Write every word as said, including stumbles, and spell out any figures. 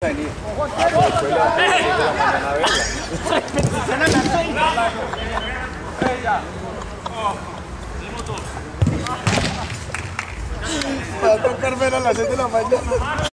venir. Después le va a la mañana a verla. Va a tocar ver a las seis de la mañana.